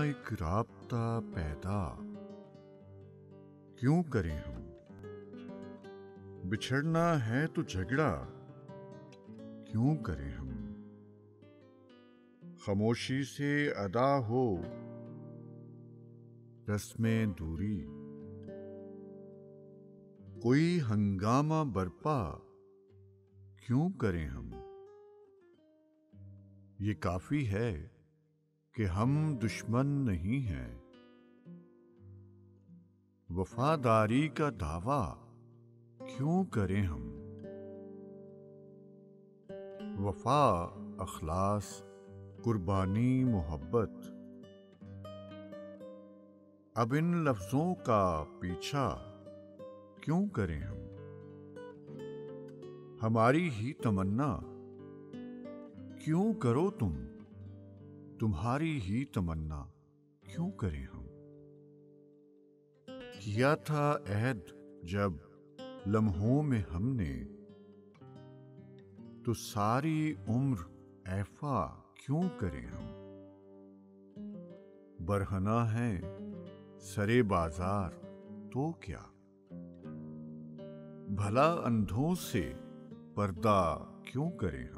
एक राब्ता पैदा क्यों करें हम। बिछड़ना है तो झगड़ा क्यों करें हम। खामोशी से अदा हो रस्में दूरी, कोई हंगामा बरपा क्यों करें हम। ये काफी है कि हम दुश्मन नहीं हैं। वफादारी का दावा क्यों करें हम। वफा, अखलास, कुर्बानी, मोहब्बत, अब इन लफ्जों का पीछा क्यों करें हम। हमारी ही तमन्ना क्यों करो तुम, तुम्हारी ही तमन्ना क्यों करें हम। किया था अहद जब लम्हों में हमने, तो सारी उम्र ऐफा क्यों करें हम। बरहना है सरे बाजार तो क्या, भला अंधों से पर्दा क्यों करें हम।